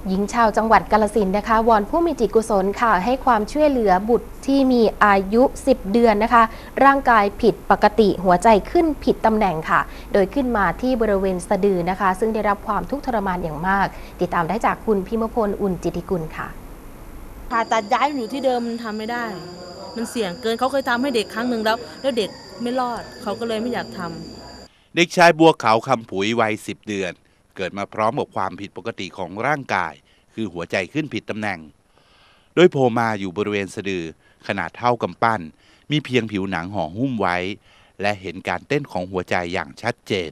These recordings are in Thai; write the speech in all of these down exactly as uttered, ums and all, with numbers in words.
หญิงชาวจังหวัดกาฬสินธุ์นะคะวอนผู้มีจิตกุศลค่ะให้ความช่วยเหลือบุตรที่มีอายุสิบเดือนนะคะร่างกายผิดปกติหัวใจขึ้นผิดตำแหน่งค่ะโดยขึ้นมาที่บริเวณสะดือนะคะซึ่งได้รับความทุกข์ทรมานอย่างมากติดตามได้จากคุณพิมพลอุ่นจิตติกุลค่ะผ่าตัดย้ายอยู่ที่เดิมมันทำไม่ได้มันเสี่ยงเกินเขาเคยทำให้เด็กครั้งหนึ่งแล้วแล้วเด็กไม่รอดเขาก็เลยไม่อยากทำเด็กชายบัวขาวคำผุยวัยสิบเดือนเกิดมาพร้อมกับความผิดปกติของร่างกายคือหัวใจขึ้นผิดตำแหน่งโดยโผล่มาอยู่บริเวณสะดือขนาดเท่ากำปั้นมีเพียงผิวหนังห่อหุ้มไว้และเห็นการเต้นของหัวใจอย่างชัดเจน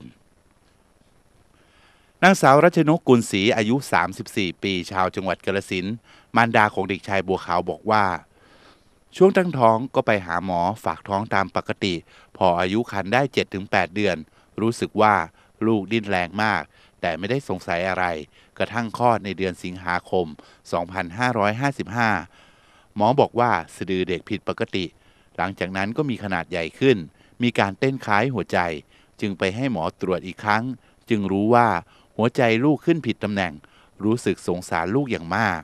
นางสาวรัชนกกุลศรีอายุสามสิบสี่ปีชาวจังหวัดกาฬสินธุ์มารดาของเด็กชายบัวขาวบอกว่าช่วงตั้งท้องก็ไปหาหมอฝากท้องตามปกติพออายุครรภ์ได้ เจ็ดถึงแปด เดือนรู้สึกว่าลูกดิ้นแรงมากแต่ไม่ได้สงสัยอะไรกระทั่งคลอดในเดือนสิงหาคม สองพันห้าร้อยห้าสิบห้า หมอบอกว่าสะดือเด็กผิดปกติหลังจากนั้นก็มีขนาดใหญ่ขึ้นมีการเต้นคล้ายหัวใจจึงไปให้หมอตรวจอีกครั้งจึงรู้ว่าหัวใจลูกขึ้นผิดตำแหน่งรู้สึกสงสารลูกอย่างมาก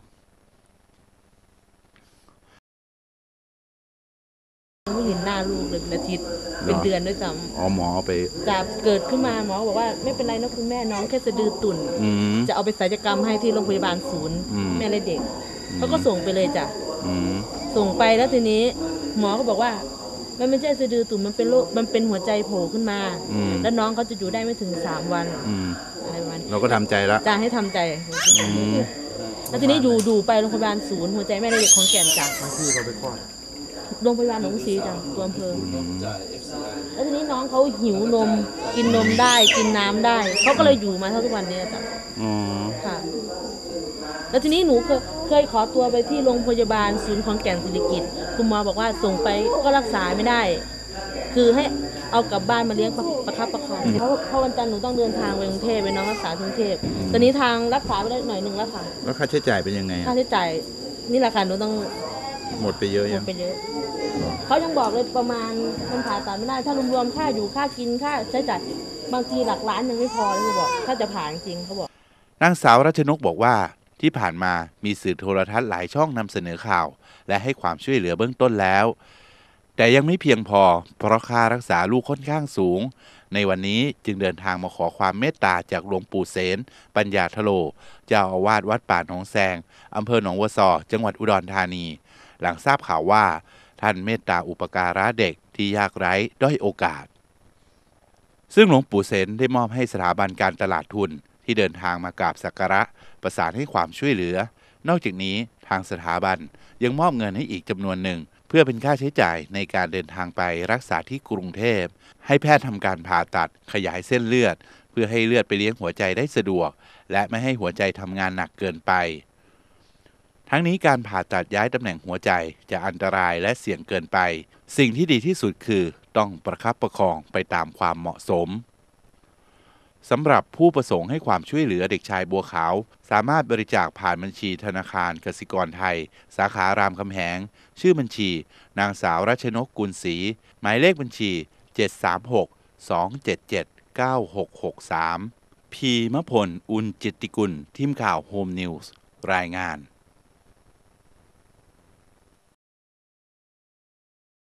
ไม่เห็นหน้าลูกเลยเป็นอาทิตย์เป็นเดือนด้วยซ้ำอ๋อหมอไปจะเกิดขึ้นมาหมอบอกว่าไม่เป็นไรนะคุณแม่น้องแค่สะดือตุ่นจะเอาไปศัลยกรรมให้ที่โรงพยาบาลศูนย์แม่และเด็กเขาก็ส่งไปเลยจ้ะส่งไปแล้วทีนี้หมอก็บอกว่ามันไม่ใช่สะดือตุ่นมันเป็นโรคมันเป็นหัวใจโผล่ขึ้นมาแล้วน้องเขาจะอยู่ได้ไม่ถึงสามวันอะไรประมาณนี้เราก็ทำใจแล้วจะให้ทำใจแล้วทีนี้อยู่ดูไปโรงพยาบาลศูนย์หัวใจแม่และเด็กของแก่นจ้ะที่เราไปคลอดโรงพยาบาลหนองสีจ้ะตัวอำเภอแล้วทีนี้น้องเขาหิวนมกินนมได้กินน้ำได้เขาก็เลยอยู่มาเท่าทุกวันนี้จ้ะค่ะแล้วทีนี้หนูเคยเคยขอตัวไปที่โรงพยาบาลศูนย์ของแก่นศิริกิติ์คุณหมอบอกว่าส่งไปก็รักษาไม่ได้คือให้เอากลับบ้านมาเลี้ยงประคับประคองเพราะเพราะวันจันทร์หนูต้องเดินทางไปกรุงเทพไปน้องรักษากรุงเทพตอนนี้ทางรักษาไปได้หน่อยหนึ่งแล้วค่ะแล้วค่าใช้จ่ายเป็นยังไงค่าใช้จ่ายนี่แหละค่ะหนูต้องหมดไปเยอะยังหมดไปเยอะเขายังบอกเลยประมาณมันผ่าตัดไม่ได้ถ้ารวมๆค่าอยู่ค่ากินค่าใช้จ่ายบางทีหลักล้านยังไม่พอเลยเขาบอกถ้าจะผ่าจริงเขาบอกนางสาวรัชนกบอกว่าที่ผ่านมามีสื่อโทรทัศน์หลายช่องนำเสนอข่าวและให้ความช่วยเหลือเบื้องต้นแล้วแต่ยังไม่เพียงพอเพราะค่ารักษาลูกค่อนข้างสูงในวันนี้จึงเดินทางมาขอความเมตตาจากหลวงปู่เสนปัญญาทโลเจ้าอาวาสวัดป่าหนองแซงอำเภอหนองวัวซอจังหวัดอุดรธานีหลังทราบข่าวว่าท่านเมตตาอุปการะเด็กที่ยากไร้ด้อยโอกาสซึ่งหลวงปู่เสนได้มอบให้สถาบันการตลาดทุนที่เดินทางมากราบสักการะประสานให้ความช่วยเหลือนอกจากนี้ทางสถาบันยังมอบเงินให้อีกจำนวนหนึ่งเพื่อเป็นค่าใช้จ่ายในการเดินทางไปรักษาที่กรุงเทพให้แพทย์ทำการผ่าตัดขยายเส้นเลือดเพื่อให้เลือดไปเลี้ยงหัวใจได้สะดวกและไม่ให้หัวใจทำงานหนักเกินไปทั้งนี้การผ่าตัดย้ายตำแหน่งหัวใจจะอันตรายและเสี่ยงเกินไปสิ่งที่ดีที่สุดคือต้องประคับประคองไปตามความเหมาะสมสำหรับผู้ประสงค์ให้ความช่วยเหลือเด็กชายบัวขาวสามารถบริจาคผ่านบัญชีธนาคารกสิกรไทยสาขารามคำแหงชื่อบัญชีนางสาวรัชนกกุลศรีหมายเลขบัญชี เจ็ด สาม หก สอง เจ็ด เจ็ด เก้า หก หก สาม พีมพล อุ่นจิตติกุลทีมข่าวโฮมนิวส์รายงาน